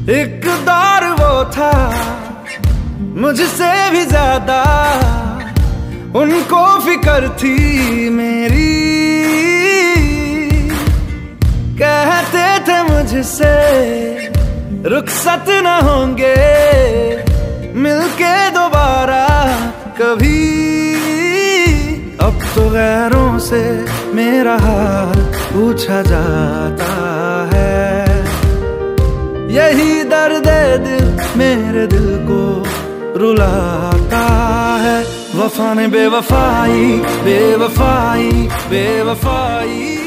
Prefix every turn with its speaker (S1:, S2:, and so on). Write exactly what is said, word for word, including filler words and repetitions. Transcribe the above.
S1: एक दौर वो था मुझसे भी ज्यादा, उनको फिक्र थी मेरी। कहते थे मुझसे रुखसत न होंगे मिलके दोबारा कभी। अब तो गैरों से मेरा हाल पूछा जाता है, यही दर्द दिल मेरे दिल को रुलाता है। वफा ने बेवफाई बेवफाई बेवफाई